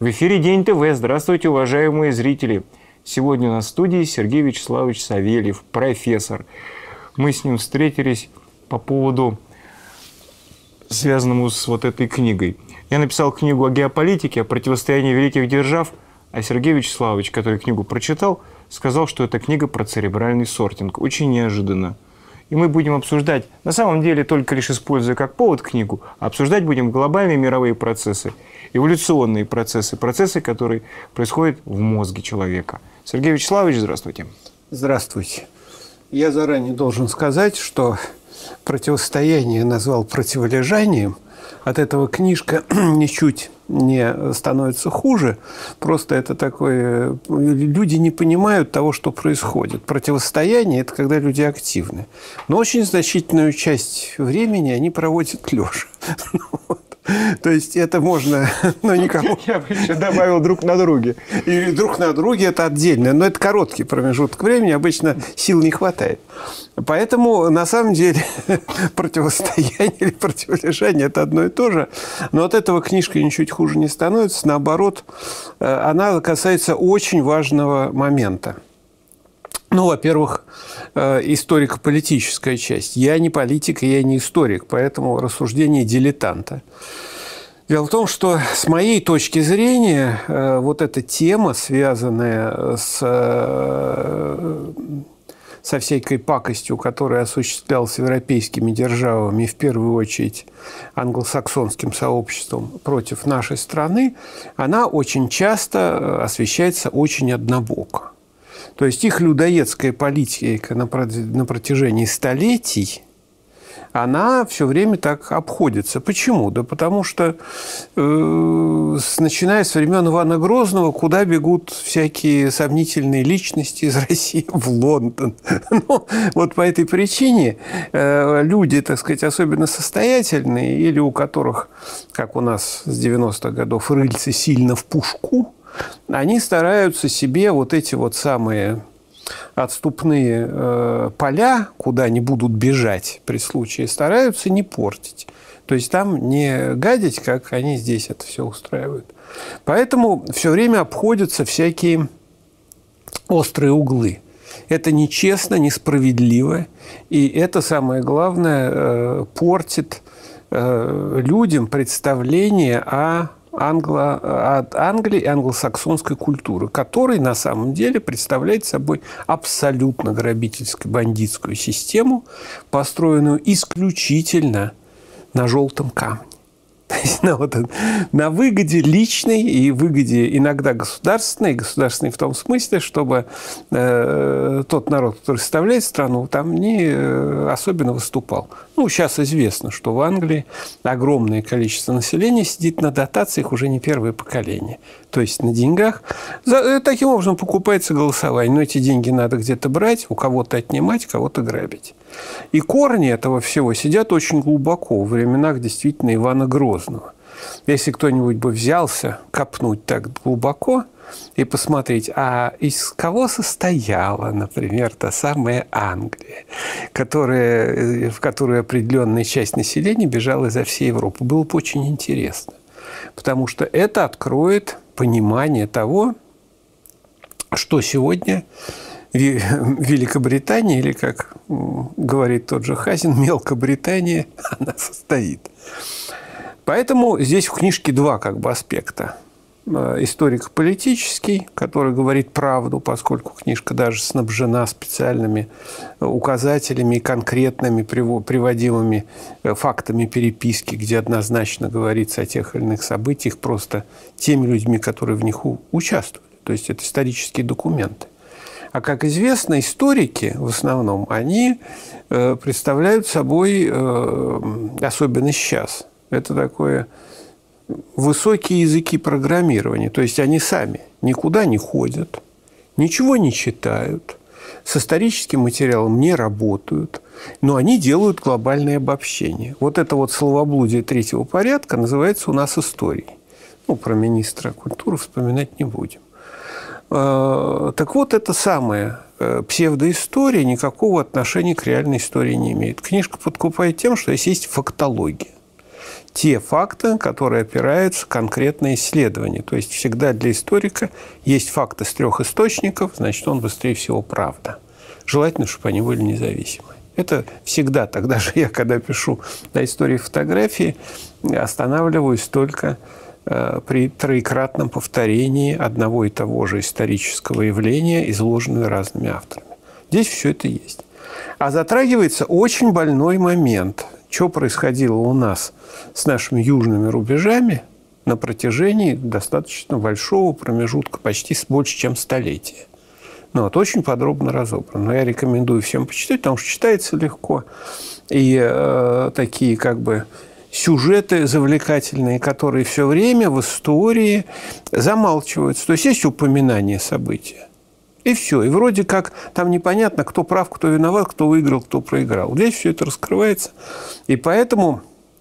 В эфире День ТВ. Здравствуйте, уважаемые зрители. Сегодня у нас в студии Сергей Вячеславович Савельев, профессор. Мы с ним встретились по поводу, связанному с вот этой книгой. Я написал книгу о геополитике, о противостоянии великих держав, а Сергей Вячеславович, который книгу прочитал, сказал, что это книга про церебральный сортинг. Очень неожиданно. И мы будем обсуждать, на самом деле, только лишь используя как повод книгу, а обсуждать будем глобальные мировые процессы, эволюционные процессы, процессы, которые происходят в мозге человека. Сергей Вячеславович, здравствуйте. Здравствуйте. Я заранее должен сказать, что противостояние назвал противолежанием. От этого книжка ничуть не становится хуже. Просто это такое... Люди не понимают того, что происходит. Противостояние – это когда люди активны. Но очень значительную часть времени они проводят лежа. То есть это можно, но никому... Я бы еще добавил друг на друге. И друг на друге это отдельно. Но это короткий промежуток времени, обычно сил не хватает. Поэтому, на самом деле, противостояние или противолежание – это одно и то же. Но от этого книжка ничуть хуже не становится. Наоборот, она касается очень важного момента. Ну, во-первых, историко-политическая часть. Я не политик, и я не историк, поэтому рассуждение дилетанта. Дело в том, что с моей точки зрения вот эта тема, связанная со всякой пакостью, которая осуществлялась европейскими державами, в первую очередь англосаксонским сообществом против нашей страны, она очень часто освещается очень однобоко. То есть их людоедская политика на протяжении столетий, она все время так обходится. Почему? Да потому что, начиная с времен Ивана Грозного, куда бегут всякие сомнительные личности из России в Лондон. Ну, вот по этой причине люди, так сказать, особенно состоятельные, или у которых, как у нас с 90-х годов, рыльцы сильно в пушку, они стараются себе вот эти вот самые отступные поля, куда они будут бежать при случае, стараются не портить. То есть там не гадить, как они здесь это все устраивают. Поэтому все время обходятся всякие острые углы. Это нечестно, несправедливо. И это, самое главное, портит людям представление о Англии и англосаксонской культуры, которая на самом деле представляет собой абсолютно грабительскую бандитскую систему, построенную исключительно на желтом камне. То есть на выгоде личной и выгоде иногда государственной, и государственной в том смысле, чтобы тот народ, который составляет страну, там не особенно выступал. Ну, сейчас известно, что в Англии огромное количество населения сидит на дотациях уже не первое поколение. То есть на деньгах. Таким образом покупается голосование. Но эти деньги надо где-то брать, у кого-то отнимать, кого-то грабить. И корни этого всего сидят очень глубоко, в временах действительно Ивана Грозного. Если кто-нибудь бы взялся копнуть так глубоко и посмотреть, а из кого состояла, например, та самая Англия, в которую определенная часть населения бежала изо всей Европы, было бы очень интересно. Потому что это откроет понимание того, что сегодня Великобритания, или, как говорит тот же Хазин, Мелкобритания, она состоит. Поэтому здесь в книжке два аспекта. Историко-политический, который говорит правду, поскольку книжка даже снабжена специальными указателями, конкретными приводимыми фактами переписки, где однозначно говорится о тех или иных событиях просто теми людьми, которые в них участвуют. То есть это исторические документы. А, как известно, историки в основном, они представляют собой, особенно сейчас, это такое высокие языки программирования. То есть они сами никуда не ходят, ничего не читают, с историческим материалом не работают, но они делают глобальное обобщение. Вот это вот словоблудие третьего порядка называется у нас историей. Ну, про министра культуры вспоминать не будем. Так вот, это самая псевдоистория никакого отношения к реальной истории не имеет. Книжка подкупает тем, что здесь есть фактология. те факты, которые опираются конкретно на исследования. То есть всегда для историка есть факты с 3 источников, значит, он быстрее всего правда. Желательно, чтобы они были независимы. Это всегда. Тогда же я, когда пишу на истории фотографии, останавливаюсь только при троекратном повторении одного и того же исторического явления, изложенного разными авторами. Здесь все это есть. А затрагивается очень больной момент, что происходило у нас с нашими южными рубежами на протяжении достаточно большого промежутка, почти больше, чем столетия. Ну, вот, очень подробно разобрано. Но я рекомендую всем почитать, потому что читается легко. И такие как бы сюжеты завлекательные, которые все время в истории замалчиваются. То есть есть упоминание события. И все. И вроде как там непонятно, кто прав, кто виноват, кто выиграл, кто проиграл. Здесь все это раскрывается. И поэтому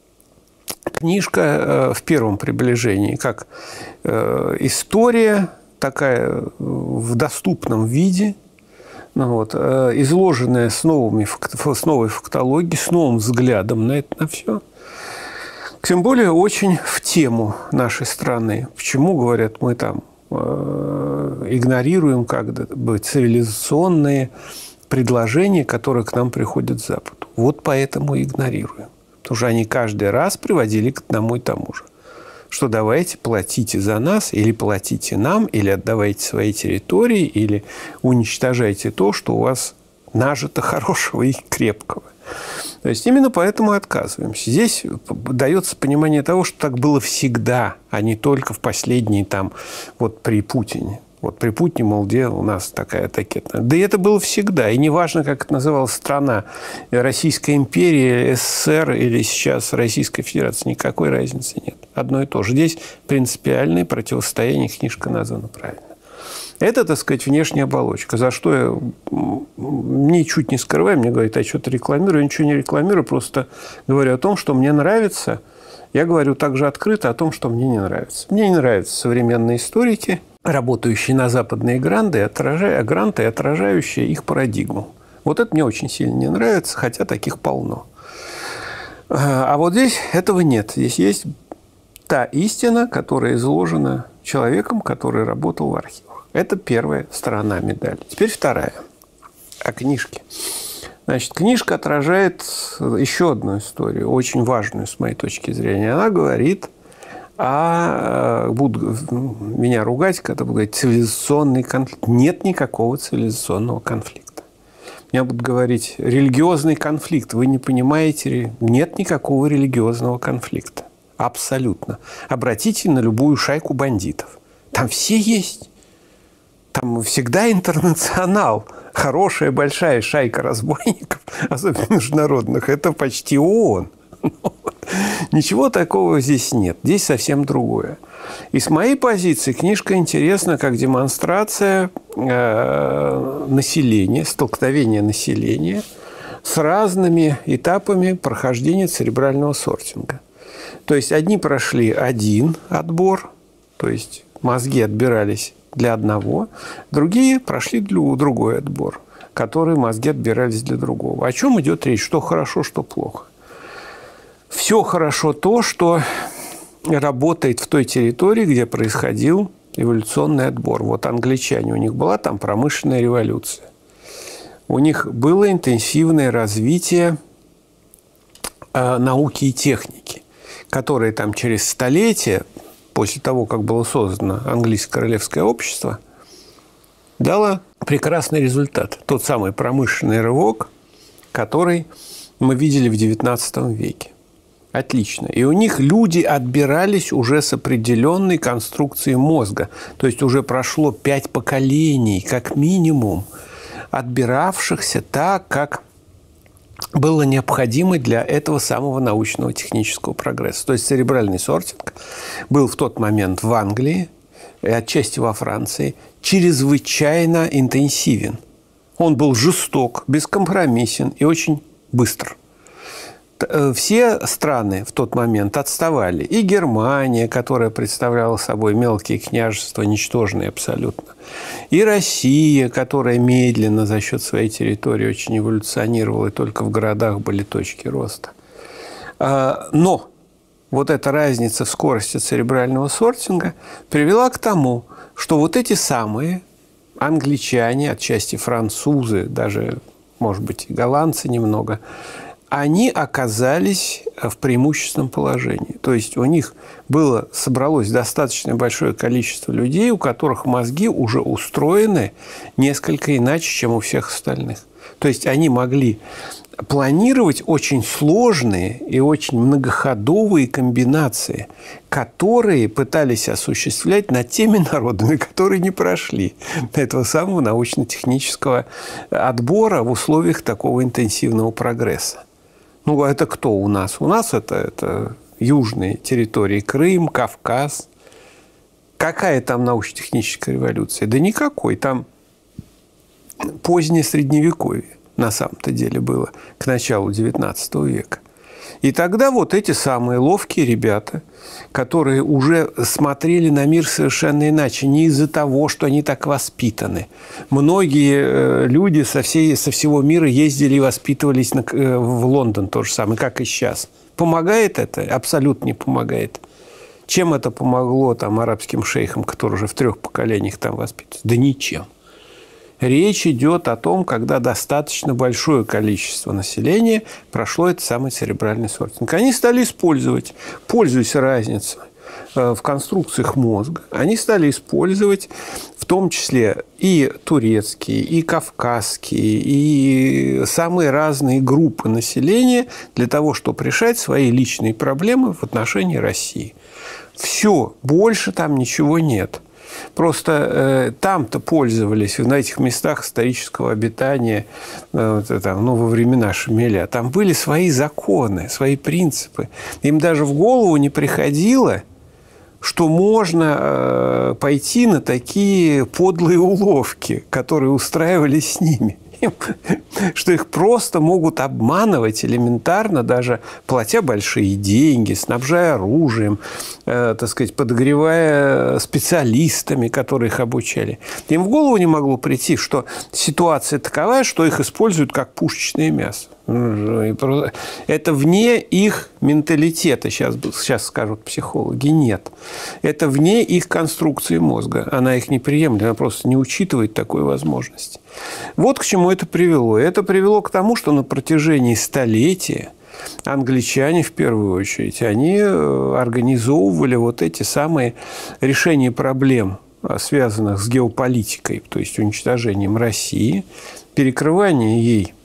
книжка в первом приближении как история такая в доступном виде, изложенная с новой фактологией, с новым взглядом на это, на все. Тем более очень в тему нашей страны. Почему, говорят, мы там игнорируем как бы цивилизационные предложения, которые к нам приходят с Запада. Вот поэтому и игнорируем. Потому что они каждый раз приводили к одному и тому же. Что давайте платите за нас, или платите нам, или отдавайте свои территории, или уничтожайте то, что у вас нажито хорошего и крепкого. То есть именно поэтому и отказываемся. Здесь дается понимание того, что так было всегда, а не только в последние вот при Путине. Вот при Путине, мол, где у нас такая ракета. Да и это было всегда. И неважно, как это называлась страна, Российская империя, СССР или сейчас Российская Федерация, никакой разницы нет. Одно и то же. Здесь принципиальное противостояние, книжка названа правильно. Это, так сказать, внешняя оболочка. За что я ничуть не скрываю. Мне говорят, а что ты рекламирую? Я ничего не рекламирую, просто говорю о том, что мне нравится. Я говорю также открыто о том, что мне не нравится. Мне не нравятся современные историки, работающие на западные гранты, отражающие их парадигму. Вот это мне очень сильно не нравится, хотя таких полно. А вот здесь этого нет. Здесь есть та истина, которая изложена человеком, который работал в архивах. Это первая сторона медали. Теперь вторая. О книжке. Значит, книжка отражает еще одну историю, очень важную с моей точки зрения. Она говорит будут меня ругать, когда буду говорить цивилизационный конфликт. Нет никакого цивилизационного конфликта. Меня будут говорить религиозный конфликт. Вы не понимаете, нет никакого религиозного конфликта. Абсолютно. Обратите на любую шайку бандитов. Там все есть. Там всегда интернационал. Хорошая большая шайка разбойников, особенно международных, это почти ООН. Ничего такого здесь нет. Здесь совсем другое. И с моей позиции книжка интересна как демонстрация населения, столкновения населения с разными этапами прохождения церебрального сортинга. То есть одни прошли один отбор, то есть мозги отбирались для одного, другие прошли другой отбор, которые мозги отбирались для другого. О чем идет речь? Что хорошо, что плохо? Все хорошо то, что работает в той территории, где происходил эволюционный отбор. Вот англичане, у них была там промышленная революция. У них было интенсивное развитие науки и техники, которые там через столетия, после того, как было создано английское королевское общество, дало прекрасный результат. Тот самый промышленный рывок, который мы видели в XIX веке. Отлично. И у них люди отбирались уже с определенной конструкцией мозга. То есть уже прошло 5 поколений, как минимум, отбиравшихся так, как было необходимо для этого самого научного технического прогресса. То есть церебральный сортинг был в тот момент в Англии и отчасти во Франции чрезвычайно интенсивен. Он был жесток, бескомпромиссен и очень быстр. Все страны в тот момент отставали. И Германия, которая представляла собой мелкие княжества, ничтожные абсолютно. И Россия, которая медленно за счет своей территории очень эволюционировала, и только в городах были точки роста. Но вот эта разница в скорости церебрального сортинга привела к тому, что вот эти самые англичане, отчасти французы, даже, может быть, и голландцы немного, они оказались в преимущественном положении. То есть у них собралось достаточно большое количество людей, у которых мозги уже устроены несколько иначе, чем у всех остальных. То есть они могли планировать очень сложные и очень многоходовые комбинации, которые пытались осуществлять над теми народами, которые не прошли этого самого научно-технического отбора в условиях такого интенсивного прогресса. Ну, это кто у нас? У нас это южные территории, Крым, Кавказ. Какая там научно-техническая революция? Да никакой. Там позднее Средневековье на самом-то деле было к началу XIX века. И тогда вот эти самые ловкие ребята, которые уже смотрели на мир совершенно иначе, не из-за того, что они так воспитаны. Многие люди со всего мира ездили и воспитывались в Лондон, то же самое, как и сейчас. Помогает это? Абсолютно не помогает. Чем это помогло там арабским шейхам, которые уже в 3 поколениях там воспитываются? Да ничем. Речь идет о том, когда достаточно большое количество населения прошло этот самый церебральный сортинг. Они стали использовать, пользуясь разницей в конструкциях мозга, они стали использовать в том числе и турецкие, и кавказские, и самые разные группы населения для того, чтобы решать свои личные проблемы в отношении России. Все, больше там ничего нет. Просто там-то пользовались, на этих местах исторического обитания, во времена Шамиля, там были свои законы, свои принципы. Им даже в голову не приходило, что можно пойти на такие подлые уловки, которые устраивались с ними. Что их просто могут обманывать элементарно, даже платя большие деньги, снабжая оружием, подогревая специалистами, которые их обучали. Им в голову не могло прийти, что ситуация такова, что их используют как пушечное мясо. Это вне их менталитета, сейчас скажут психологи. Нет. Это вне их конструкции мозга. Она их не приемлет, она просто не учитывает такой возможности. Вот к чему это привело. Это привело к тому, что на протяжении столетия англичане, в первую очередь, они организовывали вот эти самые решения проблем, связанных с геополитикой, то есть уничтожением России, перекрывание ей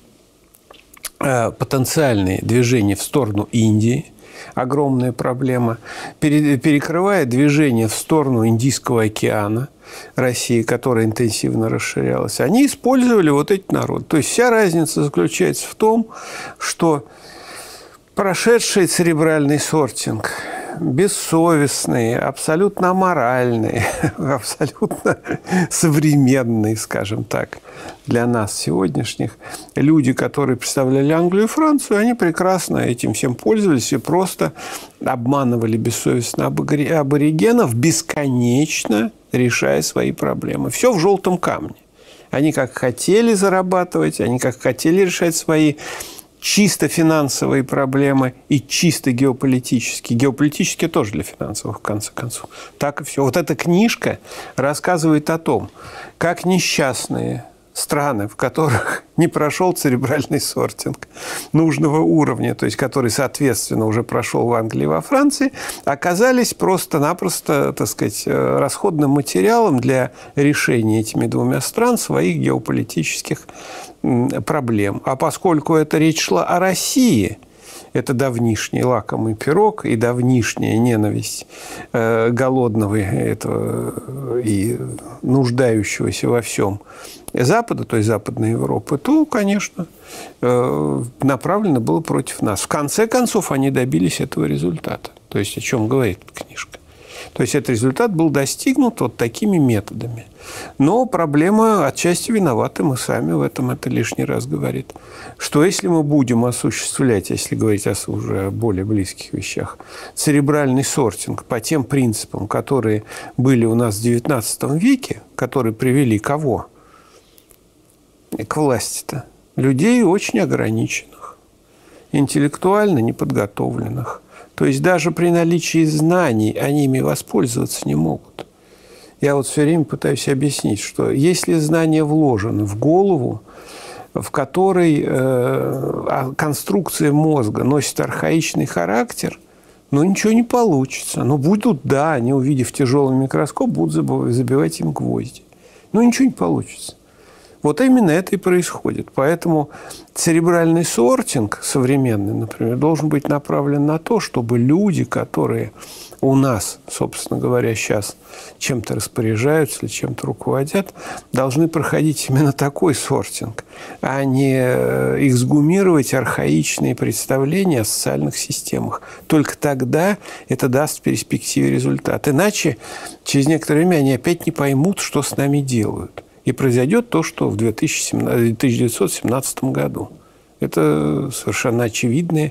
потенциальные движения в сторону Индии, огромная проблема, перекрывая движение в сторону Индийского океана, России, которая интенсивно расширялась, они использовали вот эти народы. То есть вся разница заключается в том, что прошедший церебральный сортинг, бессовестные, абсолютно аморальные, абсолютно современные, скажем так, для нас сегодняшних, люди, которые представляли Англию и Францию, они прекрасно этим всем пользовались и просто обманывали бессовестно аборигенов, бесконечно решая свои проблемы. Все в желтом камне. Они как хотели зарабатывать, они как хотели решать свои чисто финансовые проблемы и чисто геополитические. Геополитические тоже для финансовых, в конце концов. Так и все. Вот эта книжка рассказывает о том, как несчастные страны, в которых не прошел церебральный сортинг нужного уровня, то есть который, соответственно, уже прошел в Англии и во Франции, оказались просто-напросто, расходным материалом для решения этими двумя стран своих геополитических проблем. А поскольку эта речь шла о России, это давнишний лакомый пирог и давнишняя ненависть голодного этого и нуждающегося во всем Запада, то есть Западной Европы, то, конечно, направлено было против нас. В конце концов, они добились этого результата. То есть, о чем говорит книжка. То есть, этот результат был достигнут вот такими методами. Но проблема отчасти виноваты мы сами в этом, это лишний раз говорит. Что если мы будем осуществлять, если говорить уже о более близких вещах, церебральный сортинг по тем принципам, которые были у нас в XIX веке, которые привели кого? К власти-то. Людей очень ограниченных, интеллектуально неподготовленных, То есть даже при наличии знаний они ими воспользоваться не могут. Я вот все время пытаюсь объяснить, что если знания вложены в голову, в которой конструкция мозга носит архаичный характер, ну, ничего не получится. Ну, будут, да, они, увидев тяжелый микроскоп, будут забивать им гвозди. Ну, ничего не получится. Вот именно это и происходит. Поэтому церебральный сортинг современный, например, должен быть направлен на то, чтобы люди, которые у нас, собственно говоря, сейчас чем-то распоряжаются или чем-то руководят, должны проходить именно такой сортинг, а не эксгумировать архаичные представления о социальных системах. Только тогда это даст в перспективе результат. Иначе через некоторое время они опять не поймут, что с нами делают. И произойдет то, что в 1917 году. Это совершенно очевидный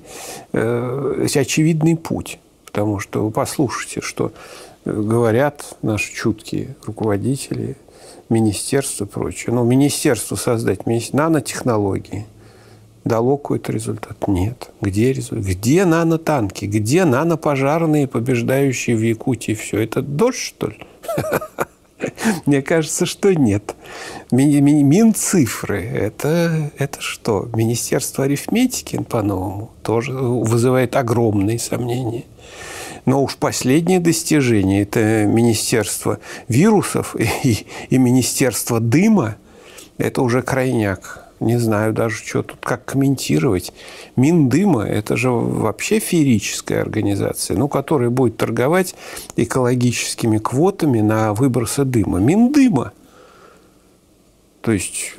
путь. Потому что вы послушайте, что говорят наши чуткие руководители, министерства и прочее. Ну, министерство создать, нанотехнологии. Дало какой-то результат? Нет. Где результат? Где нанотанки? Где нанопожарные, побеждающие в Якутии все? Это дождь, что ли? Мне кажется, что нет. Минцифры – это что? Министерство арифметики, по-новому, тоже вызывает огромные сомнения. Но уж последнее достижение – это Министерство вирусов и Министерство дыма – это уже крайняк. Не знаю даже, что тут, как комментировать. Миндыма – это же вообще феерическая организация, ну, которая будет торговать экологическими квотами на выбросы дыма. Миндыма. То есть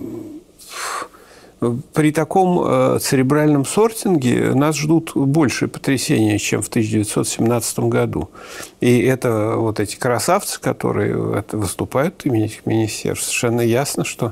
при таком церебральном сортинге нас ждут большие потрясения, чем в 1917 году. И это вот эти красавцы, которые выступают имени этих министерств, совершенно ясно, что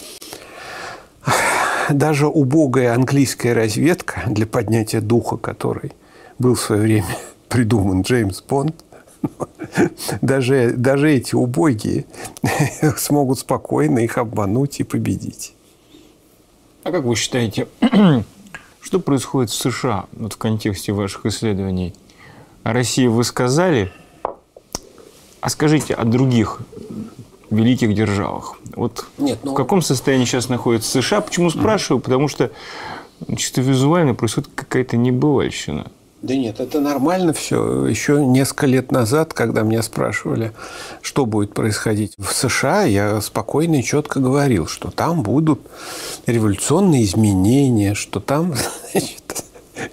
даже убогая английская разведка, для поднятия духа которой был в свое время придуман Джеймс Бонд, даже эти убогие смогут спокойно их обмануть и победить. А как вы считаете, что происходит в США вот в контексте ваших исследований? О России вы сказали, а скажите о других великих державах. Вот в каком состоянии сейчас находится США? Почему спрашиваю? Потому что чисто визуально происходит какая-то небывальщина. Да нет, это нормально все. Еще несколько лет назад, когда меня спрашивали, что будет происходить в США, я спокойно и четко говорил, что там будут революционные изменения, что там, значит,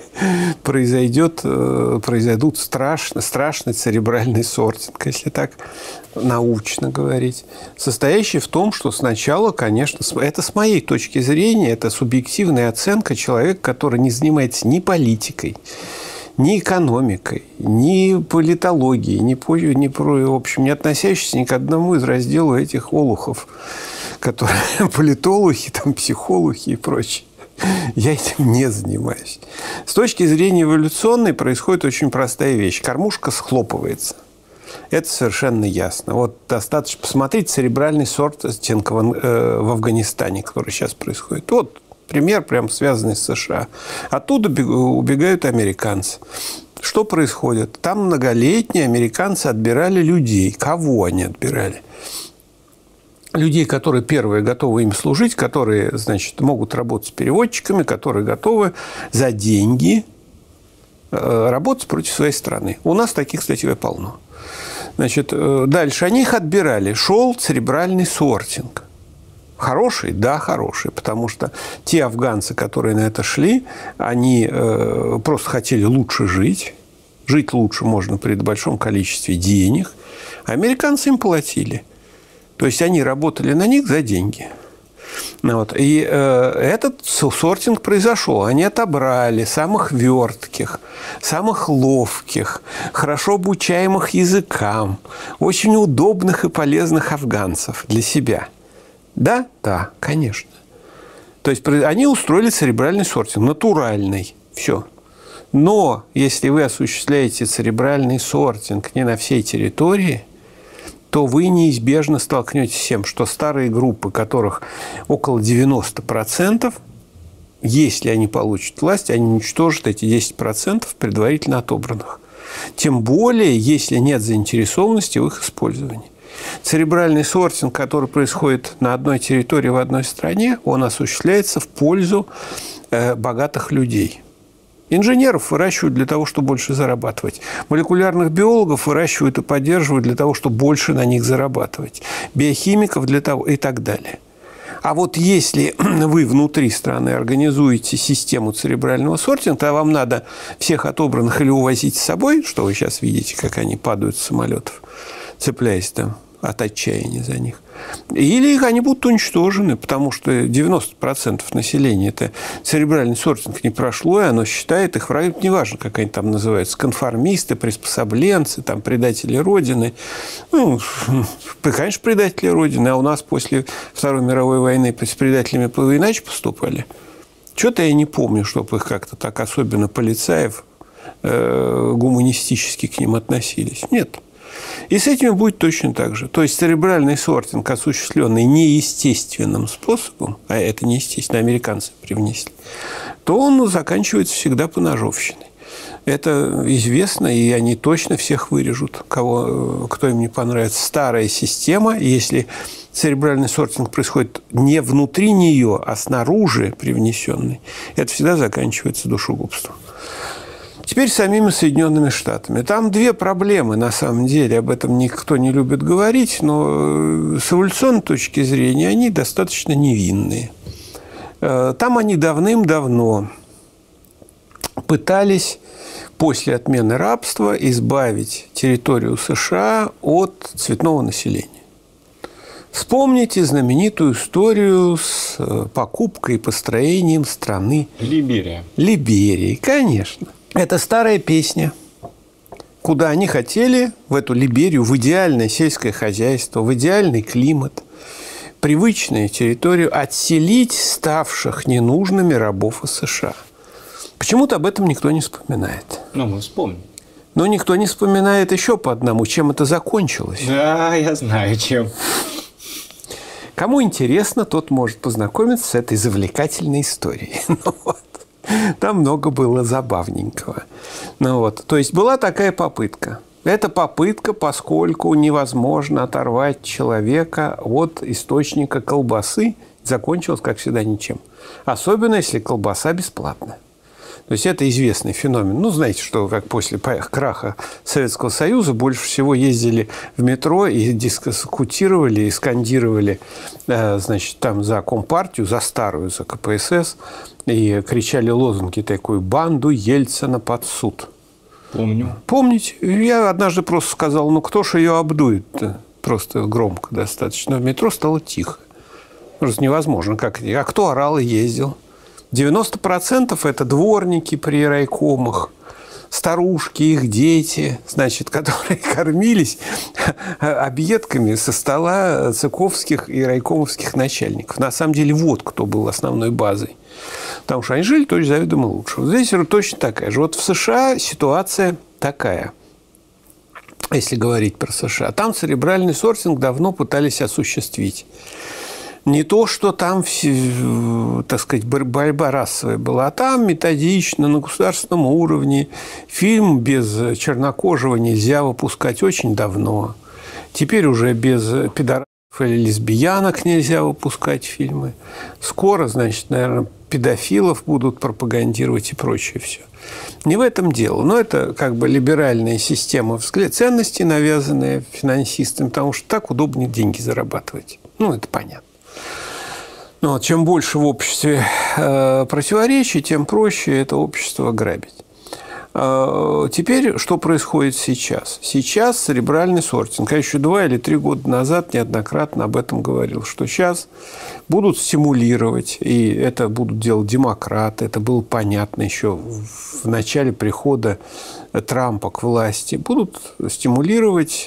произойдут страшный церебральный сортинг, если так научно говорить, состоящий в том, что сначала, конечно, это с моей точки зрения, это субъективная оценка человека, который не занимается ни политикой, ни экономикой, ни политологией, в общем, не относящийся ни к одному из разделов этих олухов, которые политологи, там, психологи и прочее. Я этим не занимаюсь. С точки зрения эволюционной происходит очень простая вещь. Кормушка схлопывается. Это совершенно ясно. Вот достаточно посмотреть церебральный сортинг в Афганистане, который сейчас происходит. Вот пример, прям связанный с США. Оттуда убегают американцы. Что происходит? Там многолетние американцы отбирали людей. Кого они отбирали? Людей, которые первые готовы им служить, которые, значит, могут работать с переводчиками, которые готовы за деньги работать против своей страны. У нас таких, кстати, полно. Значит, дальше они их отбирали. Шел церебральный сортинг. Хороший? Да, хороший. Потому что те афганцы, которые на это шли, они просто хотели лучше жить. Жить лучше можно при большом количестве денег. А американцы им платили. То есть они работали на них за деньги. Вот. И этот сортинг произошел. Они отобрали самых вертких, самых ловких, хорошо обучаемых языкам, очень удобных и полезных афганцев для себя. Да? Да, конечно. То есть они устроили церебральный сортинг, натуральный. Все. Но если вы осуществляете церебральный сортинг не на всей территории, то вы неизбежно столкнетесь с тем, что старые группы, которых около 90%, если они получат власть, они уничтожат эти 10% предварительно отобранных. Тем более, если нет заинтересованности в их использовании. Церебральный сортинг, который происходит на одной территории в одной стране, он осуществляется в пользу богатых людей. Инженеров выращивают для того, чтобы больше зарабатывать. Молекулярных биологов выращивают и поддерживают для того, чтобы больше на них зарабатывать. Биохимиков для того и так далее. А вот если вы внутри страны организуете систему церебрального сортинга, то вам надо всех отобранных или увозить с собой, что вы сейчас видите, как они падают с самолетов, цепляясь там от отчаяния за них. Или они будут уничтожены, потому что 90% населения это церебральный сортинг не прошло, и оно считает их врагами, неважно, как они там называются, конформисты, приспособленцы, там, предатели Родины. Ну, конечно, предатели Родины, а у нас после Второй мировой войны с предателями иначе поступали. Что-то я не помню, чтобы их как-то так, особенно полицаев, гуманистически к ним относились. Нет. И с этими будет точно так же. То есть церебральный сортинг, осуществленный неестественным способом, а это неестественно, американцы привнесли, то он заканчивается всегда поножовщиной. Это известно, и они точно всех вырежут, кто им не понравится. Старая система, если церебральный сортинг происходит не внутри нее, а снаружи привнесенный, это всегда заканчивается душегубством. Теперь самими Соединенными Штатами. Там две проблемы, на самом деле. Об этом никто не любит говорить, но с эволюционной точки зрения они достаточно невинные. Там они давным-давно пытались после отмены рабства избавить территорию США от цветного населения. Вспомните знаменитую историю с покупкой и построением страны Либерия. Либерии, конечно. Это старая песня, куда они хотели, в эту Либерию, в идеальное сельское хозяйство, в идеальный климат, привычную территорию, отселить ставших ненужными рабов из США. Почему-то об этом никто не вспоминает. Ну, мы вспомним. Но никто не вспоминает еще по одному, чем это закончилось. Да, я знаю, чем. Кому интересно, тот может познакомиться с этой завлекательной историей. Там много было забавненького. То есть была такая попытка. Эта попытка, поскольку невозможно оторвать человека от источника колбасы, закончилась, как всегда, ничем. Особенно, если колбаса бесплатная. То есть это известный феномен. Ну, знаете, что как после краха Советского Союза больше всего ездили в метро и дискутировали, и скандировали, значит, там за Компартию, за старую, за КПСС, и кричали лозунги такой: «Банду Ельцина под суд». Помню. Помните? Я однажды просто сказал: ну, кто ж ее обдует-то? Просто громко достаточно. В метро стало тихо. Просто невозможно. А кто орал и ездил? 90% это дворники при райкомах, старушки, их дети, значит, которые кормились объедками со стола цыковских и райкомовских начальников. На самом деле, вот кто был основной базой. Потому что они жили точно заведомо лучше. Вот здесь точно такая же. Вот в США ситуация такая, если говорить про США. Там церебральный сортинг давно пытались осуществить. Не то, что там, так сказать, борьба расовая была, а там методично, на государственном уровне. Фильм без чернокожего нельзя выпускать очень давно. Теперь уже без пидорасов или лесбиянок нельзя выпускать фильмы. Скоро, значит, наверное, педофилов будут пропагандировать и прочее все. Не в этом дело. Но это как бы либеральная система ценностей, навязанная финансистами, потому что так удобнее деньги зарабатывать. Ну, это понятно. Но чем больше в обществе противоречий, тем проще это общество грабить. Теперь, что происходит сейчас? Сейчас церебральный сортинг. Я еще 2 или 3 года назад неоднократно об этом говорил, что сейчас будут стимулировать, и это будут делать демократы. Это было понятно еще в начале прихода Трампа к власти. Будут стимулировать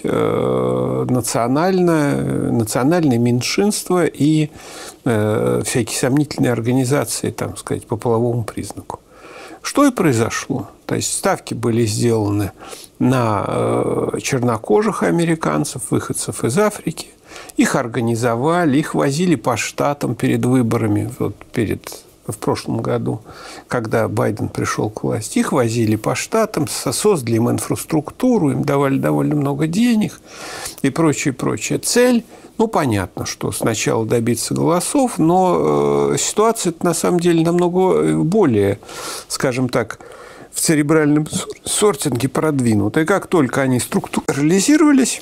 национальные меньшинства и всякие сомнительные организации, там сказать, по половому признаку. Что и произошло. То есть ставки были сделаны на чернокожих американцев, выходцев из Африки. Их организовали, их возили по штатам перед выборами, вот перед в прошлом году, когда Байден пришел к власти. Их возили по штатам, создали им инфраструктуру, им давали довольно много денег и прочее, прочее. Цель, ну, понятно, что сначала добиться голосов, но ситуация на самом деле намного более, скажем так, в церебральном сортинге продвинута. И как только они структурализировались,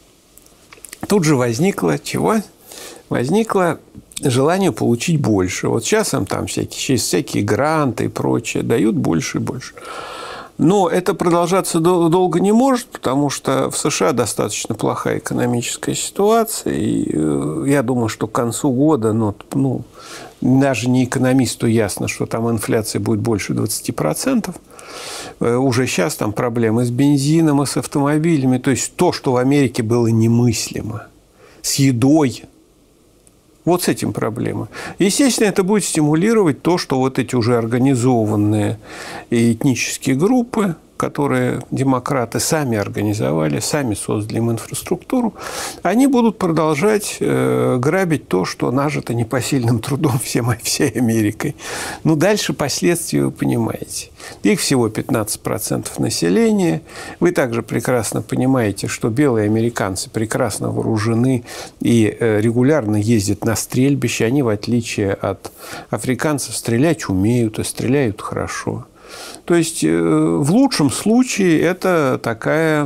тут же возникло чего? Возникло желание получить больше. Вот сейчас им там через всякие гранты и прочее дают больше и больше. Но это продолжаться долго не может, потому что в США достаточно плохая экономическая ситуация. И я думаю, что к концу года, ну, даже не экономисту ясно, что там инфляция будет больше 20%. Уже сейчас там проблемы с бензином и с автомобилями. То есть то, что в Америке было немыслимо. С едой. Вот с этим проблема. Естественно, это будет стимулировать то, что вот эти уже организованные этнические группы, которые демократы сами организовали, сами создали им инфраструктуру, они будут продолжать грабить то, что нажито непосильным трудом всей Америкой. Ну, дальше последствия вы понимаете. Их всего 15% населения. Вы также прекрасно понимаете, что белые американцы прекрасно вооружены и регулярно ездят на стрельбище. Они, в отличие от африканцев, стрелять умеют и стреляют хорошо. То есть, в лучшем случае, это такая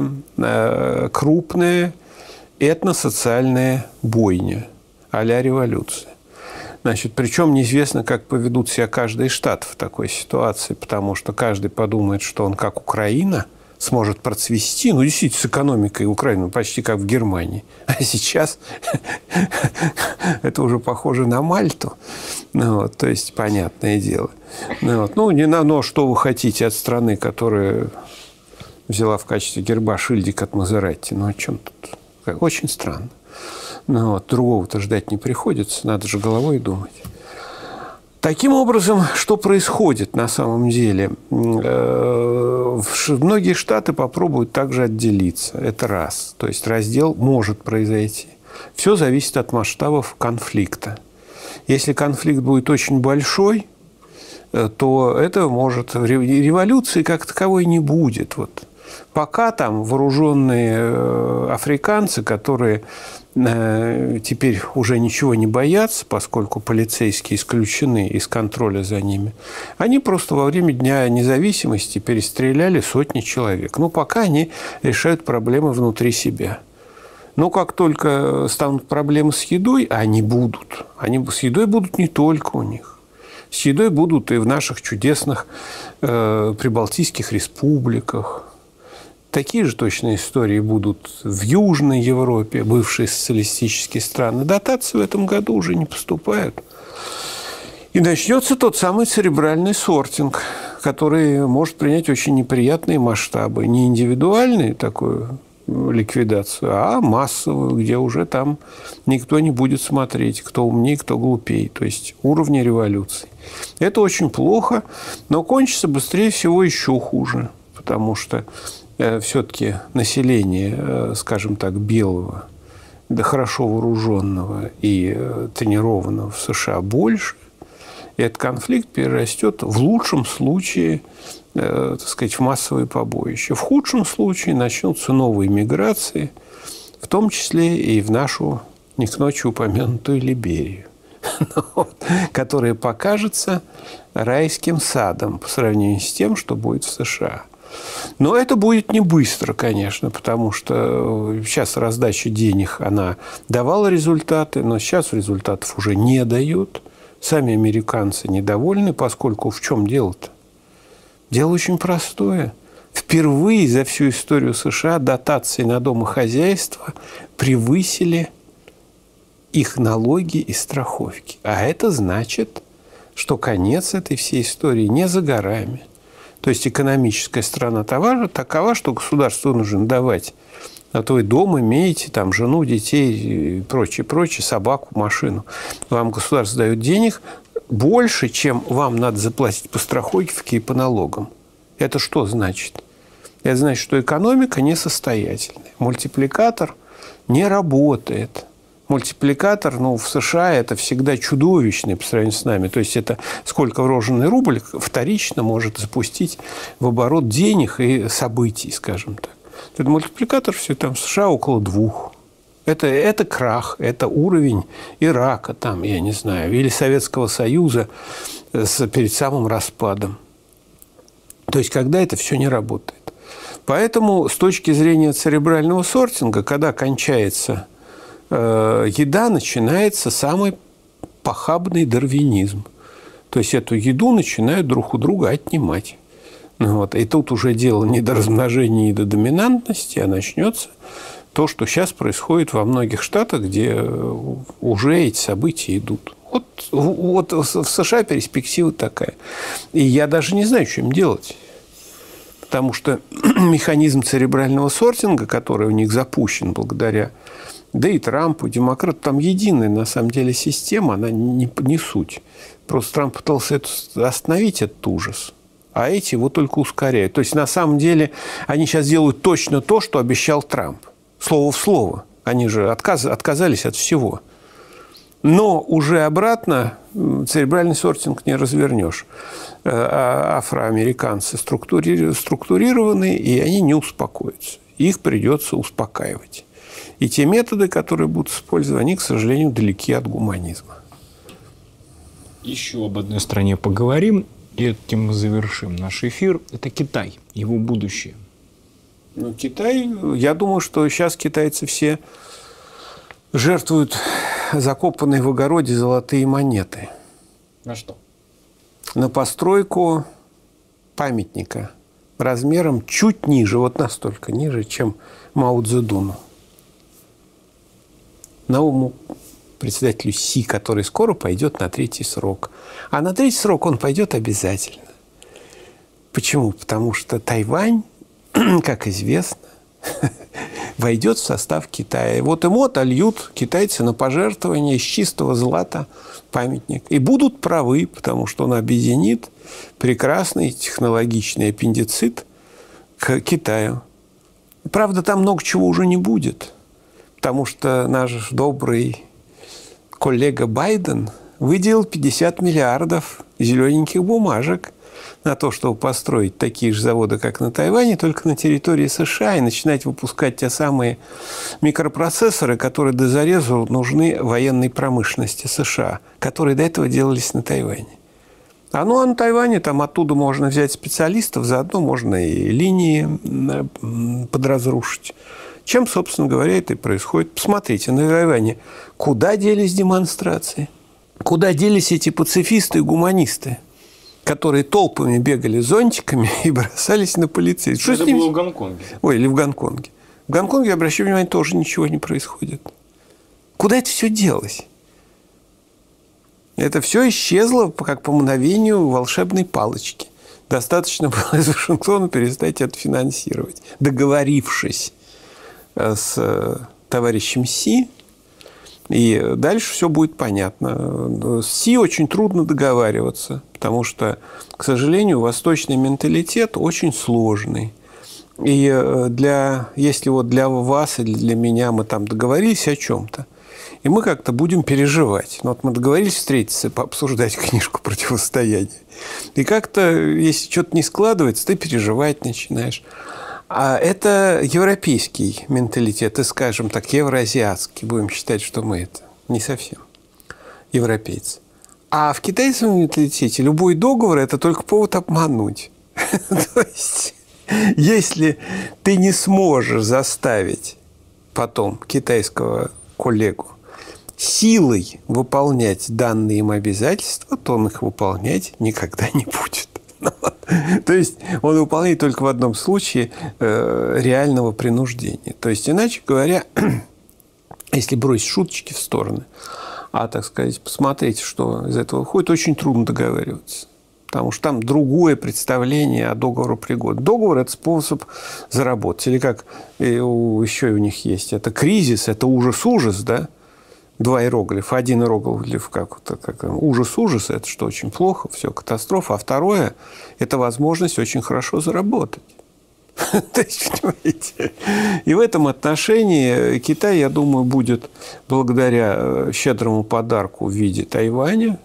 крупная этносоциальная бойня а-ля революция. Значит, причем неизвестно, как поведут себя каждый штат в такой ситуации, потому что каждый подумает, что он, как Украина, сможет процвести. Ну, действительно, с экономикой Украины почти как в Германии. А сейчас это уже похоже на Мальту. Ну, вот, то есть, понятное дело. Ну, вот, ну, не на, но что вы хотите от страны, которая взяла в качестве герба шильдик от Мазератти? Ну, о чем тут? Очень странно. Ну, вот, другого-то ждать не приходится. Надо же головой думать. Таким образом, что происходит на самом деле? Многие штаты попробуют также отделиться. Это раз. То есть раздел может произойти. Все зависит от масштабов конфликта. Если конфликт будет очень большой, то это может... Революции как таковой не будет. Вот. Пока там вооруженные африканцы, которые теперь уже ничего не боятся, поскольку полицейские исключены из контроля за ними, они просто во время Дня независимости перестреляли сотни человек. Ну, пока они решают проблемы внутри себя. Но как только станут проблемы с едой, а они будут. Они с едой будут не только у них. С едой будут и в наших чудесных прибалтийских республиках. Такие же точные истории будут в Южной Европе, бывшие социалистические страны. Дотации в этом году уже не поступают. И начнется тот самый церебральный сортинг, который может принять очень неприятные масштабы. Не индивидуальную такую ликвидацию, а массовую, где уже там никто не будет смотреть, кто умнее, кто глупее. То есть уровни революции. Это очень плохо, но кончится быстрее всего еще хуже, потому что все-таки население, скажем так, белого, да хорошо вооруженного и тренированного в США больше, и этот конфликт перерастет в лучшем случае, так сказать, в массовые побоища. В худшем случае начнутся новые миграции, в том числе и в нашу не к ночи упомянутую Либерию, которая покажется райским садом по сравнению с тем, что будет в США. Но это будет не быстро, конечно, потому что сейчас раздача денег, она давала результаты, но сейчас результатов уже не дает. Сами американцы недовольны, поскольку в чем дело-то? Дело очень простое. Впервые за всю историю США дотации на домохозяйство превысили их налоги и страховки. А это значит, что конец этой всей истории не за горами. То есть экономическая сторона товара такова, что государству нужно давать. А то вы дом имеете, там, жену, детей и прочее, прочее, собаку, машину. Вам государство дает денег больше, чем вам надо заплатить по страховке и по налогам. Это что значит? Это значит, что экономика несостоятельная. Мультипликатор не работает. Мультипликатор, ну, в США это всегда чудовищный по сравнению с нами. То есть это сколько вложенный рубль вторично может запустить в оборот денег и событий, скажем так. Этот мультипликатор все там в США около 2. Это крах, это уровень Ирака, там, я не знаю, или Советского Союза перед самым распадом. То есть когда это все не работает. Поэтому с точки зрения церебрального сортинга, когда кончается еда, начинается самый похабный дарвинизм. То есть эту еду начинают друг у друга отнимать. Вот. И тут уже дело не до размножения, не до доминантности, а начнется то, что сейчас происходит во многих штатах, где уже эти события идут. Вот в США перспектива такая. И я даже не знаю, что им делать. Потому что механизм церебрального сортинга, который у них запущен благодаря, да и Трампу, демократу, там единая на самом деле система, она не суть. Просто Трамп пытался остановить этот ужас, а эти его только ускоряют. То есть на самом деле они сейчас делают точно то, что обещал Трамп. Слово в слово. Они же отказались от всего. Но уже обратно церебральный сортинг не развернешь. Афроамериканцы структурированы, и они не успокоятся. Их придется успокаивать. И те методы, которые будут использованы, они, к сожалению, далеки от гуманизма. Еще об одной стране поговорим, и этим мы завершим наш эфир. Это Китай, его будущее. Ну, Китай, я думаю, что сейчас китайцы все жертвуют закопанные в огороде золотые монеты. На что? На постройку памятника размером чуть ниже, вот настолько ниже, чем Мао Цзэдуну. Новому председателю Си, который скоро пойдет на 3-й срок. А на 3-й срок он пойдет обязательно. Почему? Потому что Тайвань, как известно, войдет в состав Китая. Вот ему отольют китайцы на пожертвование из чистого злата памятник. И будут правы, потому что он объединит прекрасный технологичный аппендицит к Китаю. Правда, там много чего уже не будет. Потому что наш добрый коллега Байден выделил 50 миллиардов зелененьких бумажек на то, чтобы построить такие же заводы, как на Тайване, только на территории США, и начинать выпускать те самые микропроцессоры, которые до зарезу нужны военной промышленности США, которые до этого делались на Тайване. А на Тайване там оттуда можно взять специалистов, заодно можно и линии подразрушить. Чем, собственно говоря, это и происходит. Посмотрите, на Тайване куда делись демонстрации? Куда делись эти пацифисты и гуманисты, которые толпами бегали с зонтиками и бросались на полицейских? Это было в Гонконге. Ой, или в Гонконге. В Гонконге, обращаю внимание, тоже ничего не происходит. Куда это все делось? Это все исчезло, как по мгновению волшебной палочки. Достаточно было из Вашингтона перестать это финансировать, договорившись с товарищем Си, и дальше все будет понятно. С Си очень трудно договариваться, потому что, к сожалению, восточный менталитет очень сложный. И если вот для вас или для меня мы там договорились о чем-то, и мы как-то будем переживать. Ну, вот мы договорились встретиться, пообсуждать книжку «Противостояние». И как-то, если что-то не складывается, ты переживать начинаешь. А это европейский менталитет, и, скажем так, евроазиатский. Будем считать, что мы это не совсем европейцы. А в китайском менталитете любой договор – это только повод обмануть. То есть, если ты не сможешь заставить потом китайского коллегу силой выполнять данные им обязательства, то он их выполнять никогда не будет. То есть он выполняет только в одном случае реального принуждения. То есть, иначе говоря, если бросить шуточки в стороны, а, так сказать, посмотреть, что из этого выходит, очень трудно договариваться. Потому что там другое представление о договоропригодности. Договор – это способ заработать. Или как еще у них есть. Это кризис, это ужас-ужас, да? 2 иероглифа. Один иероглиф как ужас-ужас, это что очень плохо, все, катастрофа. А второе – это возможность очень хорошо заработать. То есть, понимаете, и в этом отношении Китай, я думаю, будет благодаря щедрому подарку в виде Тайваня,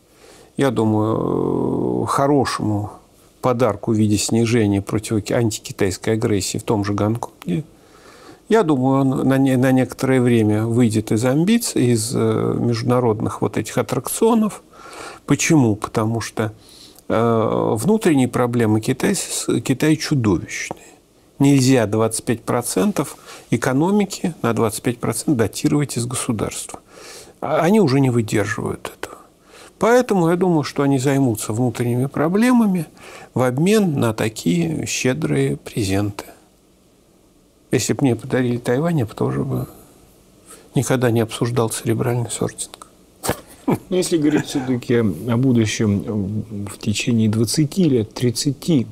я думаю, хорошему подарку в виде снижения антикитайской агрессии в том же Гонконге, я думаю, он на некоторое время выйдет из амбиций, из международных вот этих аттракционов. Почему? Потому что внутренние проблемы Китая чудовищные. Нельзя 25% экономики на 25% датировать из государства. Они уже не выдерживают этого. Поэтому я думаю, что они займутся внутренними проблемами в обмен на такие щедрые презенты. Если бы мне подарили Тайвань, я бы тоже никогда не обсуждал церебральный сортинг. Но если говорить все-таки о будущем в течение 20 лет, 30.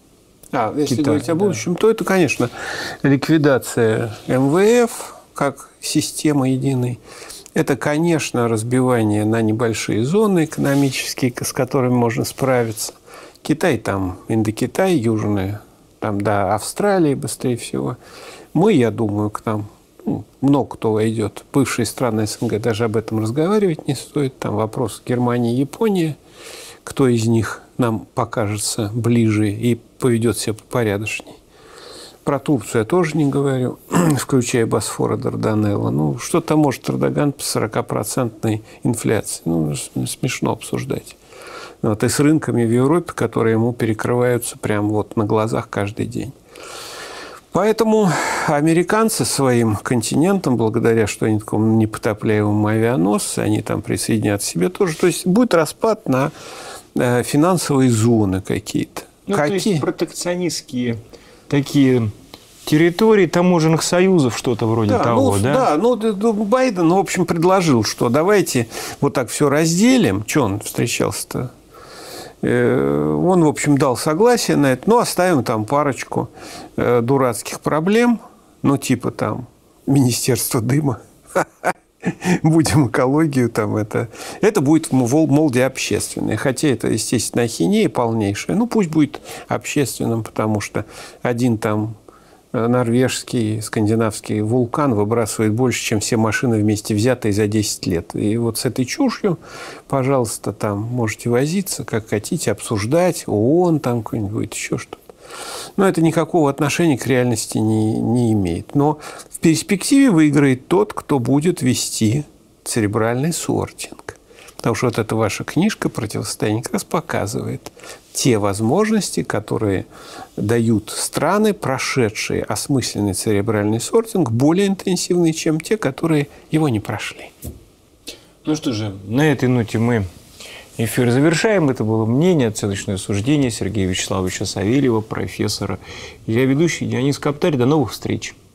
Если говорить о будущем, то это, конечно, ликвидация МВФ как системы единой. Это, конечно, разбивание на небольшие зоны экономические, с которыми можно справиться. Китай там, Индокитай, Южная, там до Австралии быстрее всего. Мы, я думаю, к нам много кто войдет. Бывшие страны СНГ, даже об этом разговаривать не стоит. Там вопрос Германия и Япония. Кто из них нам покажется ближе и поведет себя попорядочней. Про Турцию я тоже не говорю, включая Босфор и Дарданеллы. Ну, что там может Эрдоган по 40% инфляции? Ну, смешно обсуждать. Вот, и с рынками в Европе, которые ему перекрываются прямо вот на глазах каждый день. Поэтому американцы своим континентом, благодаря что они такому непотопляемому авианосцу, они там присоединят к себе тоже. То есть будет распад на финансовые зоны какие-то. Ну, то есть протекционистские такие территории таможенных союзов, что-то вроде того, да? Да, Байден, в общем, предложил, что давайте вот так все разделим. Что он встречался-то? Он, в общем, дал согласие на это, но оставим там парочку дурацких проблем, ну, типа там Министерство дыма. Будем экологию там это будет, мол, для общественное. Хотя это, естественно, ахинея полнейшая. Ну, пусть будет общественным, потому что один там норвежский, скандинавский вулкан выбрасывает больше, чем все машины вместе взятые за 10 лет. И вот с этой чушью, пожалуйста, там можете возиться, как хотите, обсуждать, ООН там какой-нибудь будет, еще что-то. Но это никакого отношения к реальности не имеет. Но в перспективе выиграет тот, кто будет вести церебральный сортинг. Потому что вот эта ваша книжка «Противостояние» как раз показывает те возможности, которые дают страны, прошедшие осмысленный церебральный сортинг, более интенсивные, чем те, которые его не прошли. Ну что же, на этой ноте мы эфир завершаем. Это было мнение, оценочное суждение Сергея Вячеславовича Савельева, профессора. Я ведущий Дионис Каптарь. До новых встреч.